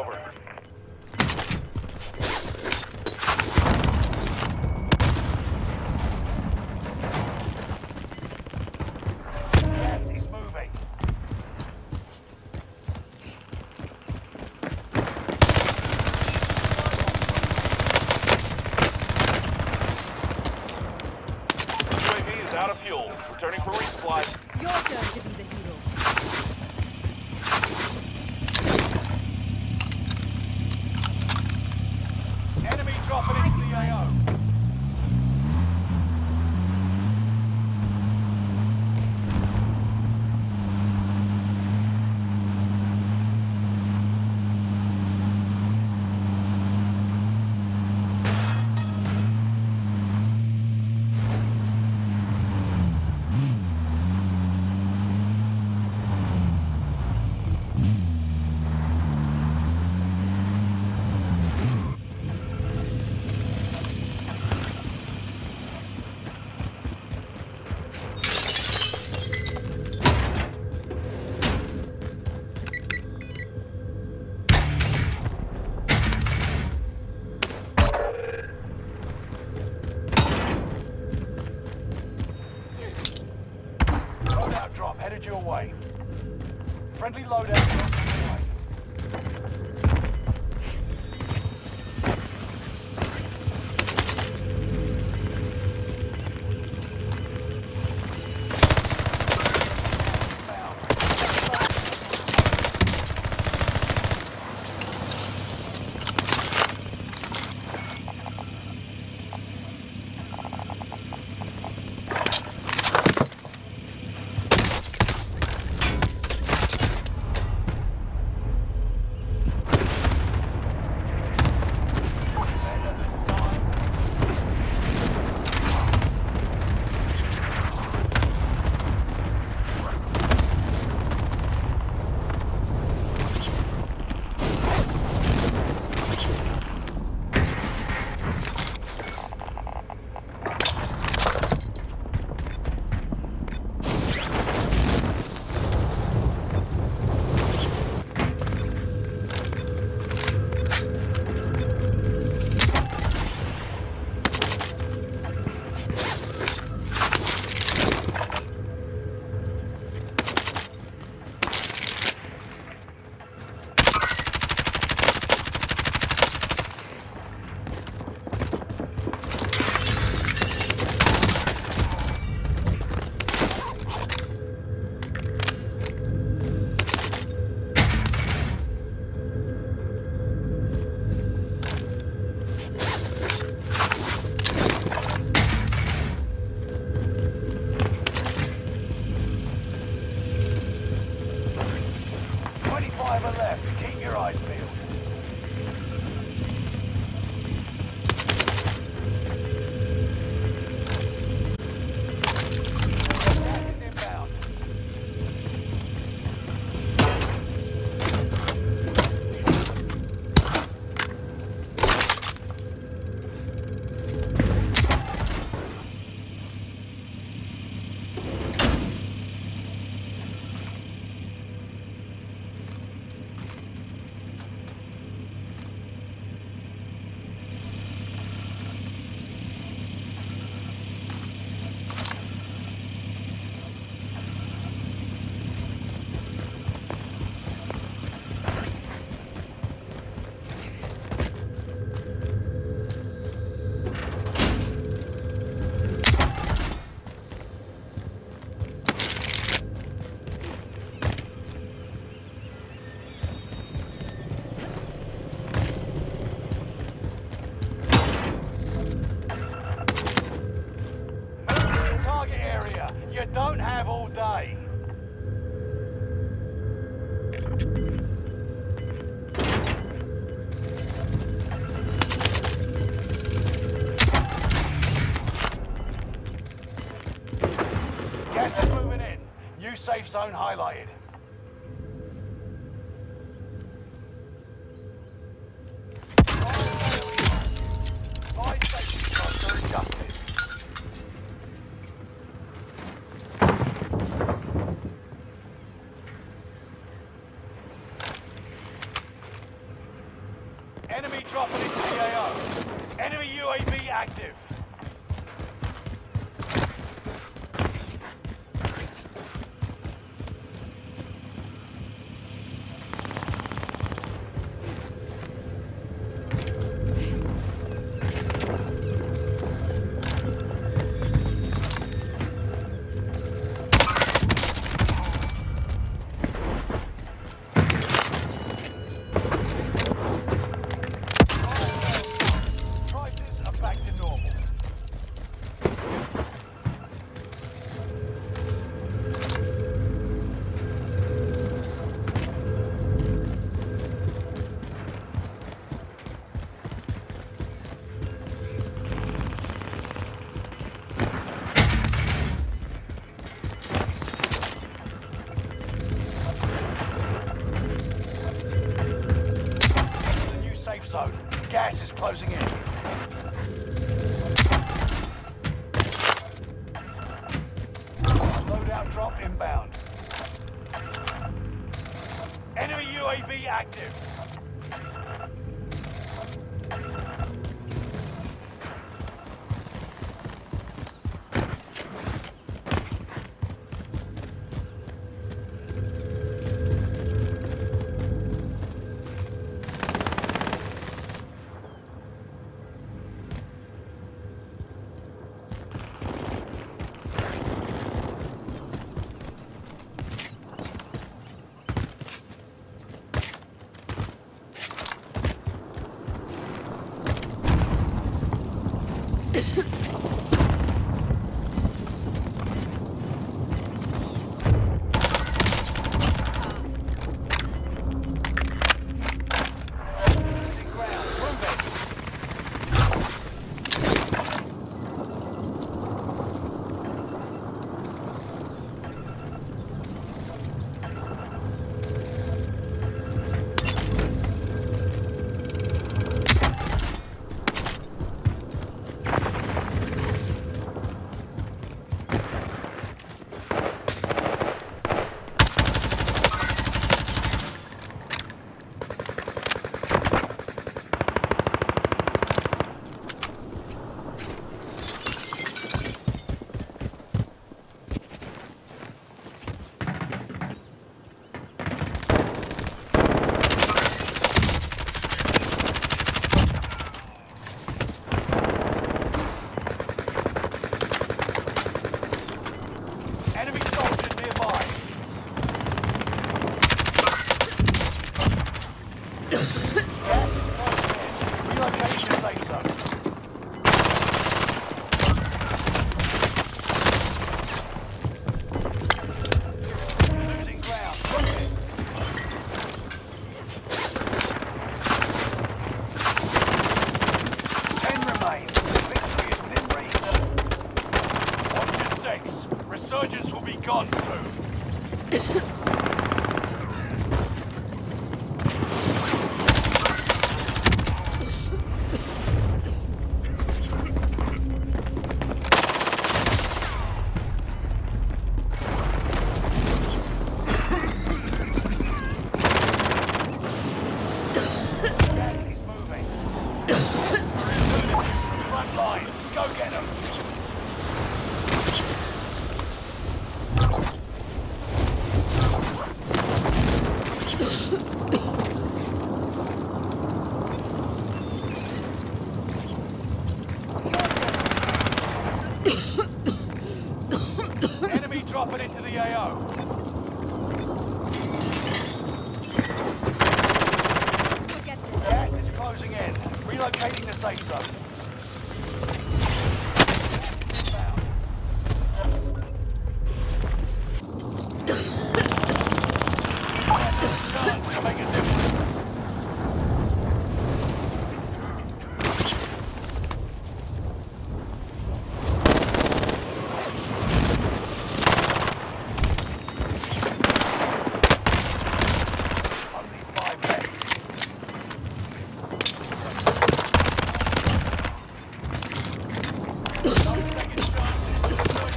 over. Gas is moving. UAV is out of fuel. Returning for resupply. Your turn to be the hero. Enemy dropping into the AO. Loadout drop headed your way. Friendly loadout drop on your way. Left. Keep your eyes peeled. Gas is inbound. You don't have all day. Gas is moving in. New safe zone highlighted. Buy station costs are adjusted. Enemy dropping into the AO. Enemy UAV active. Prices are back to normal. The new safe zone. Gas is closing in. Loadout drop inbound. Enemy UAV active. Enemy soldiers nearby. Gas is closing in. Relocating the safe zone. Losing ground. Ten remain. Victory is within reach. Watch your six. Resurgence will be gone soon. Gas is moving. Front line. Go get them. Enemy dropping into the AO. Get this. Gas is closing in. Relocating the safe zone. Make a difference. Only 5 left. No second chances.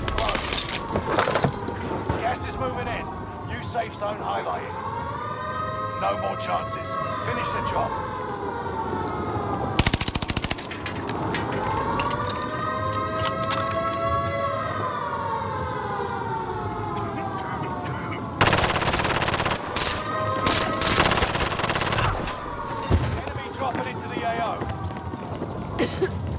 Close. Gas is moving in. New safe zone highlighted. No more chances. Finish the job. dropping into the AO.